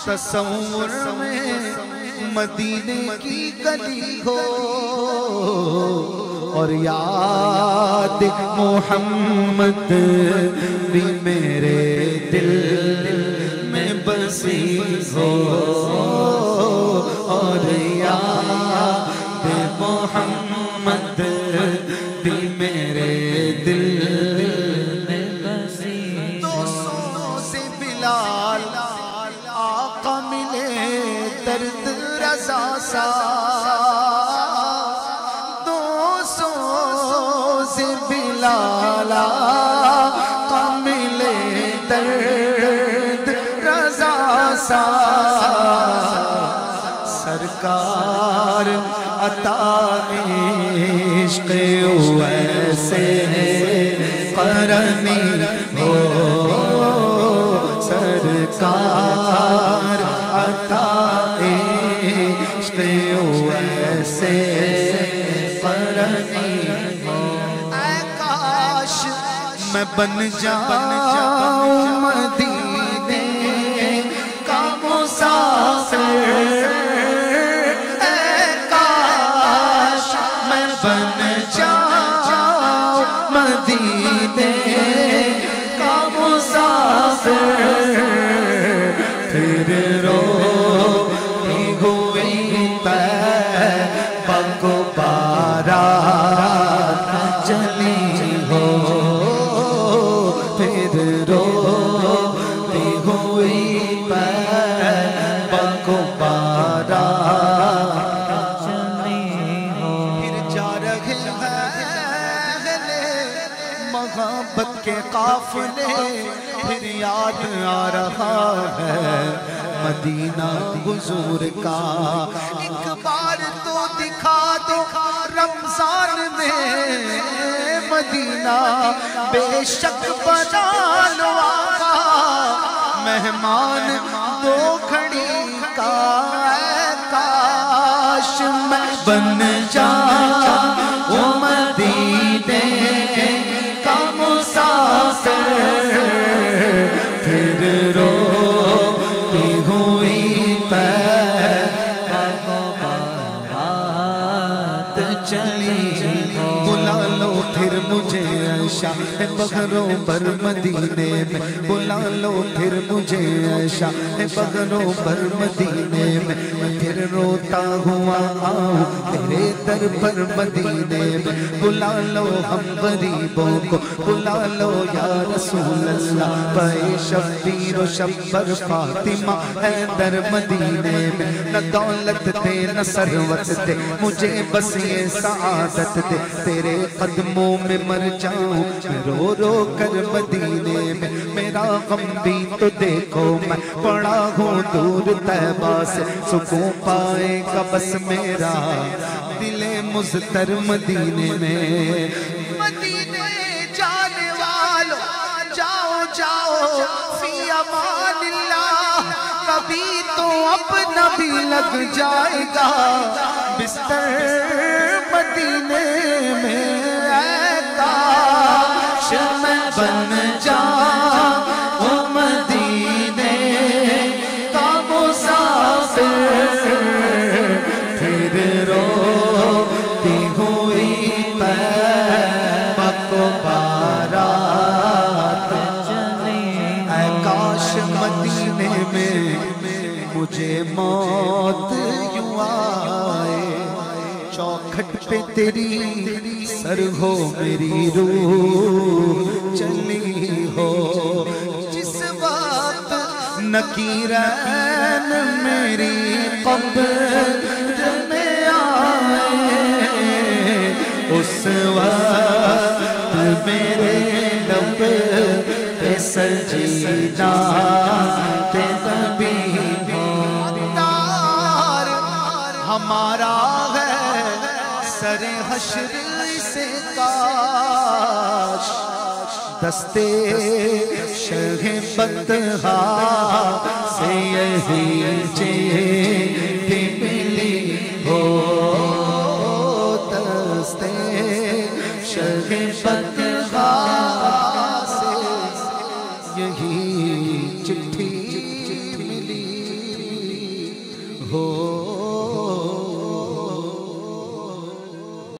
تصور میں مدینے کی گلی ہو اور یاد محمد بھی میرے دل میں بسی ہو اور یاد محمد بھی میرے دل میں بسی ہو۔ 200 سے بلال آقا ملے درد رضا سا، 200 سے بلال آقا ملے درد رضا سا، سرکار عطا عشق ویسے قرنی ہو، سرکار عطا عشق ویسے قرنی ہو۔ اے کاش میں بن جاؤں مدینے کا مسافر، بن جاؤ مدینے کا مسافر، پھر روتی ہوئی طیبہ کو بارات چلی ہو، پھر روتی ہوئی طیبہ کو بارات محبت کے قافلے، پھر یاد آ رہا ہے مدینہ حضور کا۔ ایک بار تو دکھا دو رمضان میں مدینہ، بے شک بنا لو آقا مہمان دو گھڑی کا۔ اے کاش میں بن جاؤں مدینے کا مسافر، پھر روتی ہوئی طیبہ کو بارات چلی ہو۔ بلا لو پھر مجھے شاہ بغروں پر مدینے میں، بلا لو پھر مجھے شاہ بغروں پر مدینے میں، پھر روتا ہوا آؤں تیرے در پر مدینے میں، بلا لو ہم غریبوں کو، بلا لو یا رسول اللہ، بے شبیر و شبر فاطمہ ہے در مدینے میں، نہ دولت دے نہ ثروت دے مجھے بس یہ سعادت دے، تیرے قدموں میں مر جاؤں میں رو رو کر مدینے میں، میرا غم بھی تو دیکھو میں پڑا ہوں دور طیبہ سے، سکون پائے گا بس میرا دل مضطر مدینے میں۔ مدینے جانے والو جاؤ جاؤ فی امان اللہ، کبھی تو اپنا بھی لگ جائے گا بستر مدینے میں۔ اے کاش میں بن جاؤں مدینے کا مسافر، پھر روتی ہوئی طیبہ کو بارات چلی۔ اے کاش مدینے میں مجھے موت یوں آئے، چوکھٹ پہ تیری سر ہو میری روح چلی ہو، جس وقت نکیرین میری قبر میں آئے، اس وقت میرے لب پہ سجدہ نبی ہو۔ ہمارا ہے سر حشر سے کاش دستے شہ بطحا سے یہی چیٹ ملی ہو، دستے شہ بطحا سے یہی چٹھی